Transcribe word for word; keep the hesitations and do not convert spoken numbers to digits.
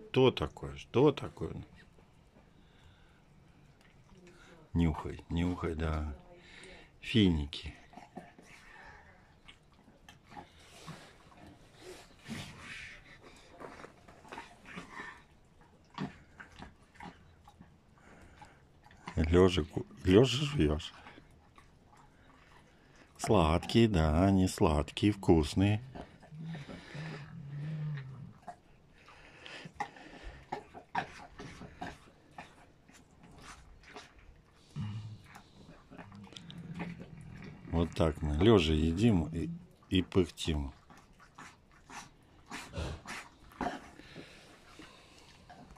Что такое? Что такое? Нюхай, нюхай, да. Финики. Лежа, лежа жуешь. Сладкие, да, они сладкие, вкусные. Вот так мы лежа едим и, и пыхтим.